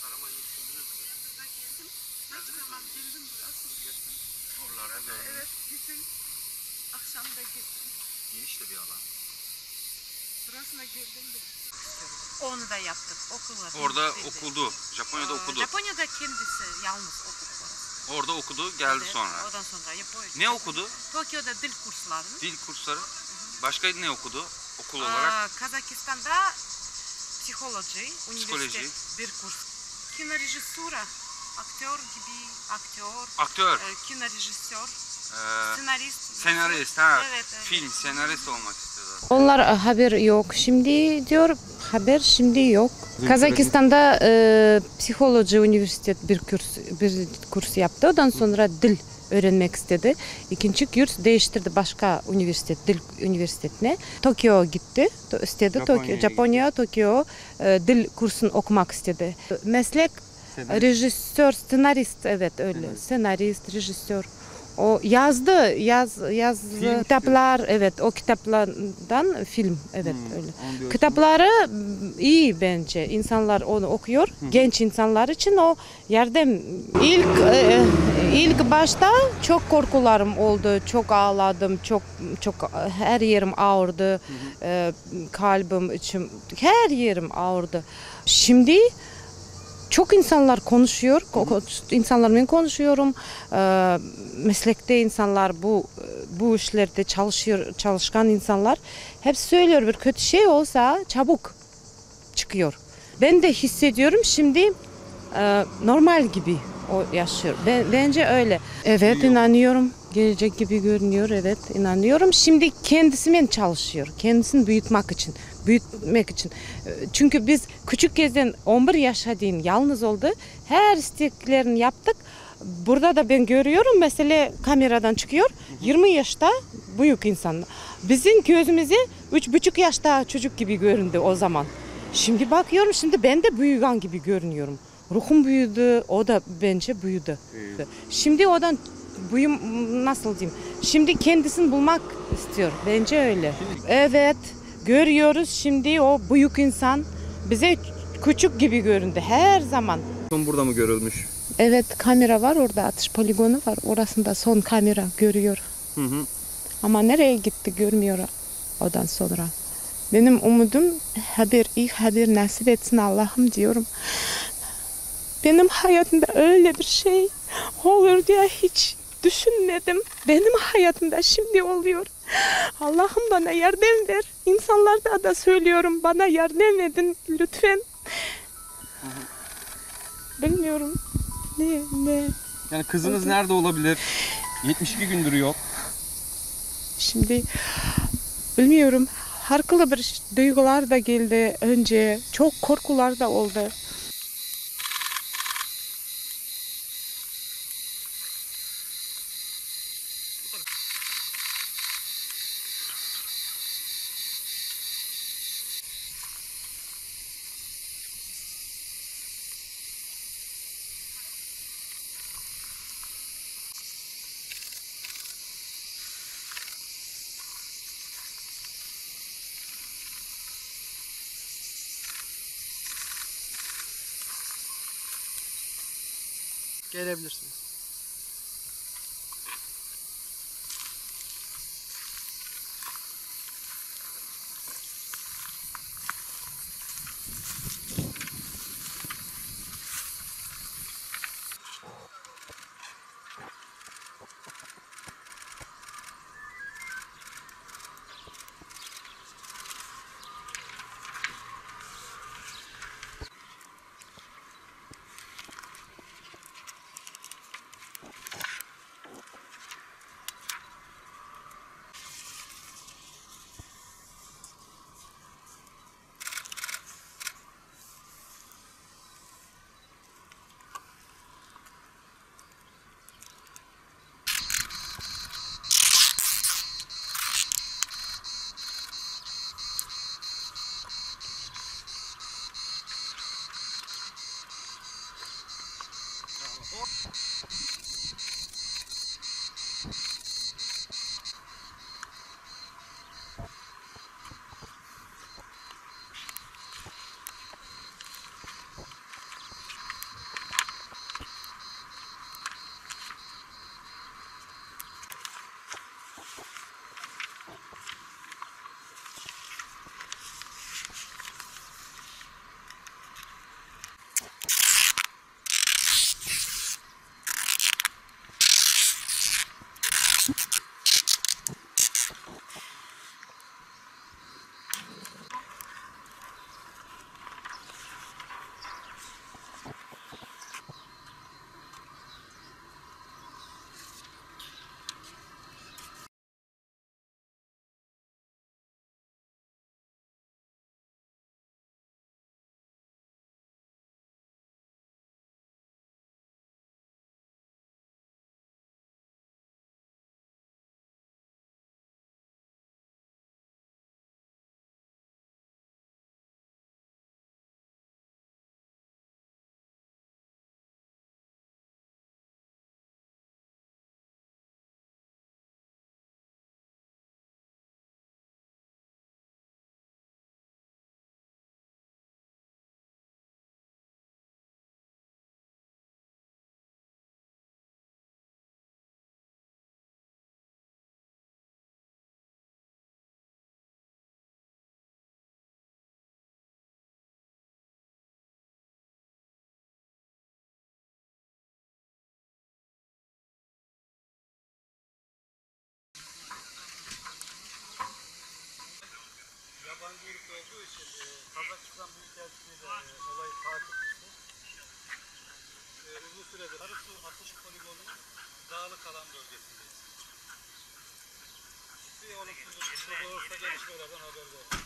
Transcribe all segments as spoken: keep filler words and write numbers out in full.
Karaman yurtundunuz mu? Geldim. Kaç zaman geldim burası. Oralarda gördüm. Evet, gittim. Akşam da gittim. Geniş de bir alan. Burasına geldim de. Onu da yaptık. Okula. Orada okudu. Japonya'da Aa, okudu. Japonya'da kendisi yalnız okudu. Orası. Orada okudu, geldi Evet, sonra. Ondan sonra Japonya. Ne okudu? Tokyo'da dil kurslarını. Dil kursları. Başka ne okudu? Okul Aa, olarak. Kazakistan'da psikoloji, üniversite bir kurs. Kino rejissura, aktör gibi, aktör, Aktör. e, kino rejissör, Ee, senarist. senarist ha. Evet, evet. Film senarist olmak istiyorlar. Onlar e, haber yok. Şimdi diyor haber şimdi yok. Kazakistan'da e, psikoloji üniversite bir kurs bir kurs yaptı. Ondan sonra dil öğrenmek istedi. İkinci kurs değiştirdi başka üniversite, dil üniversitesine. Tokyo gitti. İstedi Tokyo, Japonya, Tokyo e, dil kursunu okumak istedi. Meslek senarist. Rejisör, senarist evet öyle. Evet. Senarist, rejisör. O yazdı, yaz yazdı film kitaplar işte. Evet o kitaplardan film evet hmm, öyle. Kitapları iyi bence. İnsanlar onu okuyor. Hı. Genç insanlar için o yardım. İlk e, ilk başta çok korkularım oldu. Çok ağladım. Çok çok her yerim ağrıdı. Hı hı. E, kalbim, içim her yerim ağrıdı. Şimdi çok insanlar konuşuyor, insanlarla konuşuyorum. Ee, meslekte insanlar bu bu işlerde çalışıyor, çalışkan insanlar hep söylüyor bir kötü şey olsa çabuk çıkıyor. Ben de hissediyorum şimdi e, normal gibi o yaşıyor. Ben, bence öyle. Evet inanıyorum. Gelecek gibi görünüyor. Evet inanıyorum. Şimdi kendisinden çalışıyor. Kendisini büyütmek için. Büyütmek için. Çünkü biz küçük gezden on bir yaşadığın yalnız oldu. Her isteklerini yaptık. Burada da ben görüyorum mesela kameradan çıkıyor. yirmi yaşta büyük insan. Bizim gözümüze üç buçuk yaşta çocuk gibi göründü o zaman. Şimdi bakıyorum şimdi ben de büyüyen gibi görünüyorum. Ruhum büyüdü, o da bence büyüdü. büyüdü. Şimdi odan büyüm nasıl diyeyim? Şimdi kendisini bulmak istiyor. Bence öyle. Evet, görüyoruz şimdi o büyük insan bize küçük gibi göründü her zaman. Son burada mı görülmüş? Evet, kamera var orada, atış poligonu var. Orasında son kamera görüyor. Hı hı. Ama nereye gitti görmüyor odan sonra. Benim umudum haber, iyi haber nasip etsin Allah'ım diyorum. Benim hayatımda öyle bir şey olur diye hiç düşünmedim. Benim hayatımda şimdi oluyor. Allah'ım bana yardım ver. İnsanlara da söylüyorum bana yardım edin lütfen. Hı hı. Bilmiyorum. Ne ne? Yani kızınız Hadi. nerede olabilir? yetmiş iki gündür yok. Şimdi bilmiyorum. Farklı bir duygular da geldi önce. Çok korkular da oldu. Gelebilirsiniz. kuyruk olduğu için e, Kazakistan Büyükelçiliği de e, olayı takip etti. E, uzun süredir Arısu atış poligonunun dağlık alan bölgesindeyiz. Bir olumsuzluk bir şey olursa gelişmelerden haber verin.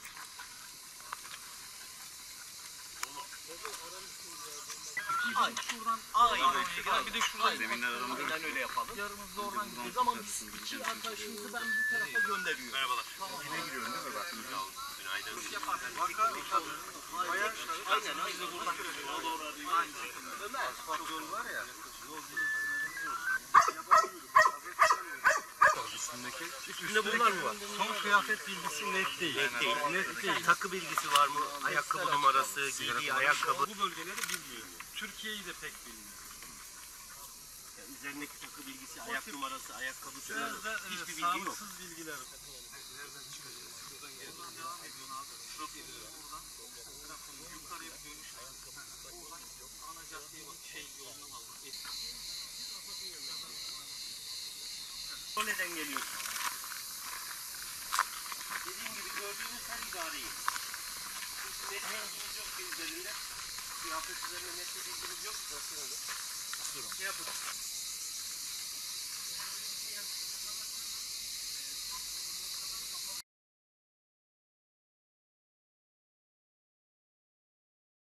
Bir de şuradan zeminler aramızda. Aynen öyle yapalım. Yarımızda oradan gideceğiz ama biz iki arkadaşımızı ben bu tarafa gönderiyorum. Merhabalar. Yine giriyorum değil mi? Bak. Günaydın. Aynen aynen. Biz de buradan Ömer. Bak yol var ya. Yol Üstündeki. Üstünde bunlar mı var? Son kıyafet bilgisi net değil. Net değil. Net değil. Takı bilgisi var mı? Ayakkabı numarası, giydiği ayakkabı. Bu bölgeleri bilmiyor. Türkiye'yi de pek bilmiyor. Yani üzerindeki takı bilgisi, ayak numarası, ayakkabısı. Biraz da Hiçbir e, bilgi yok. sağlıksız bilgiler. O neden geliyorsun? Dediğim gibi gördüğünüz her idareyi. Çünkü net bilgimiz yok ki üzerinde. Kıyafet üzerinde net bir bilgimiz yok. Şey yapın.